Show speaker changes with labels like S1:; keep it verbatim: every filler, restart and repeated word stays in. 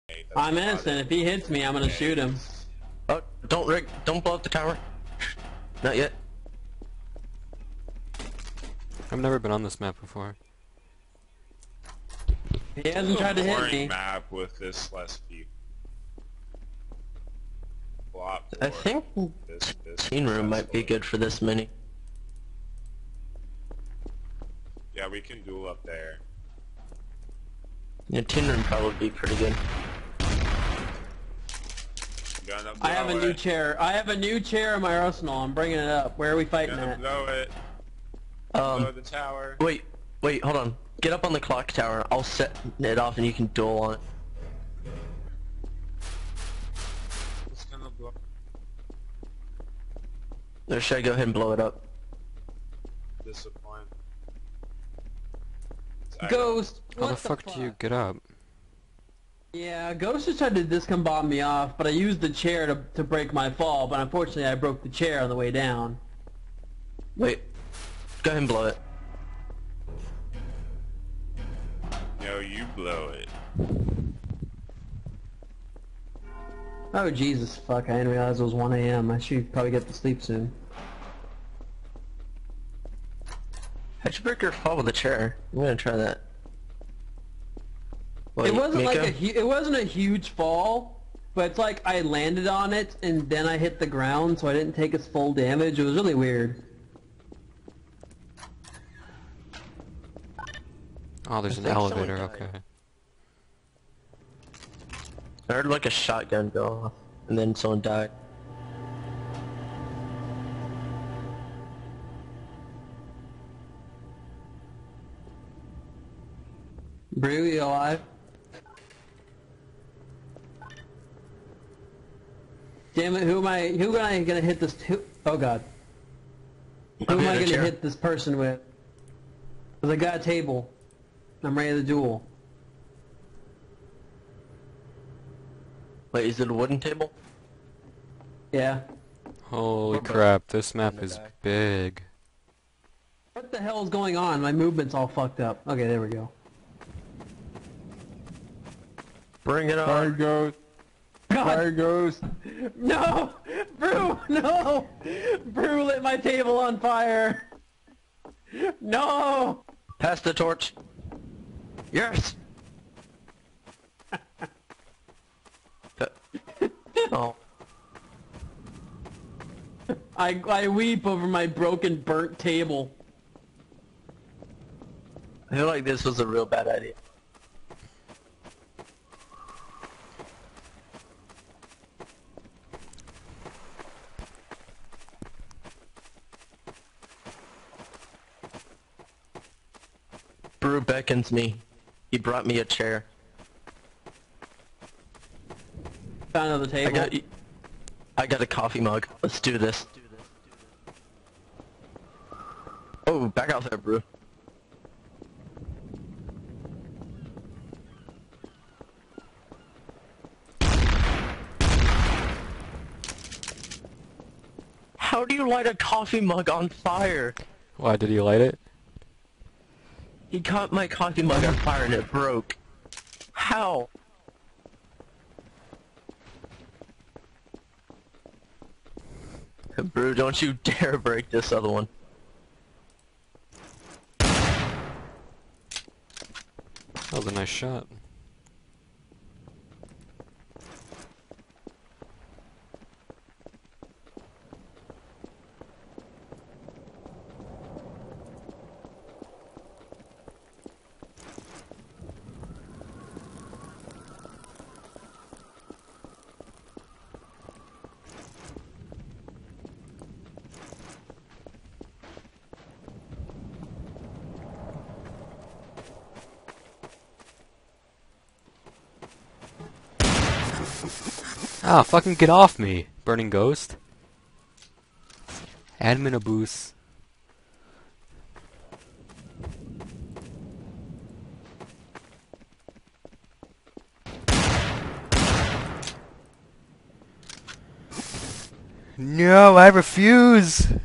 S1: Hey, that's
S2: I'm
S1: about
S2: innocent.
S1: it.
S2: If he hits me, I'm gonna
S1: Okay.
S2: shoot him.
S3: Oh, don't Rick, don't blow up the tower. Not yet.
S4: I've never been on this map before.
S2: He hasn't tried to hit
S1: Boring
S2: me.
S1: map with this less people. Plot
S3: I
S1: for
S3: think
S1: this, this
S3: teen room might be
S1: successful.
S3: good for this mini.
S1: Yeah, we can duel up there.
S3: Yeah, teen room probably be pretty good.
S1: Gonna blow
S2: I have a new
S1: it.
S2: chair. I have a new chair in my arsenal. I'm bringing it up. Where are we fighting
S1: Gonna
S2: at?
S1: blow it. Blow
S3: Um,
S1: the tower.
S3: wait, wait, hold on. Get up on the clock tower. I'll set it off and you can duel on it.
S1: It's gonna blow.
S3: Or should I go ahead and blow it up?
S1: Disappoint. I-
S2: Ghost.
S4: How
S2: What
S4: the fuck do you get up?
S2: Yeah, Ghost just tried to discom bomb me off, but I used the chair to to break my fall. But unfortunately, I broke the chair on the way down.
S3: Wait, go ahead and blow it.
S1: No, you blow it.
S2: Oh Jesus, fuck! I didn't realize it was one A M I should probably get to sleep soon.
S3: How'd you break your fall with a chair? I'm gonna try that. Wait,
S2: It wasn't like
S3: Miko?
S2: a hu it wasn't a huge fall, but it's like I landed on it and then I hit the ground, so I didn't take its full damage. It was really weird.
S4: Oh, there's
S3: I
S4: an
S3: think someone
S4: elevator,
S3: died.
S4: okay.
S3: I heard like a shotgun go off, and then someone died.
S2: Brew, you alive? Damn it! Who am I? Who am I gonna hit this? Who, oh God! Who
S3: I'm
S2: am I
S3: in a
S2: gonna
S3: chair.
S2: hit this person with? Cause I got a table. I'm ready to duel.
S3: Wait, is it a wooden table?
S2: Yeah.
S4: Holy
S3: We're both
S4: crap, this map
S3: gonna
S4: is
S3: die.
S4: big.
S2: What the hell is going on? My movement's all fucked up. Okay, there we go.
S3: Bring it on.
S2: Ghost. God. Ghost. No! Brew, no! Brew lit my table on fire! No!
S3: Pass the torch. Yes. Uh, oh,
S2: I, I weep over my broken, burnt table.
S3: I feel like this was a real bad idea. Brew beckons me. He brought me a chair.
S2: Found another
S3: I
S2: table.
S3: got. I got a coffee mug. Let's do this. Oh, back out there, Brew. How do you light a coffee mug on fire?
S4: Why, did he light it?
S3: He caught my coffee mug on fire and it broke. How? Brew, don't you dare break this other one.
S4: That was a nice shot. Ah, fucking get off me, burning ghost. Admin abuse. No, I refuse!